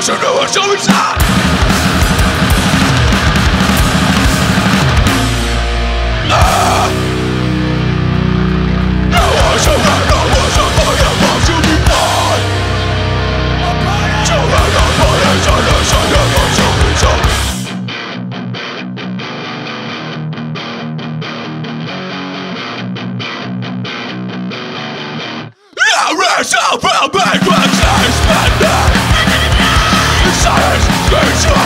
是对我手下。让我生活，让我生活，也保持平凡。就让我人生的生活保持平凡。让人生不被关起来，spend it. Silence,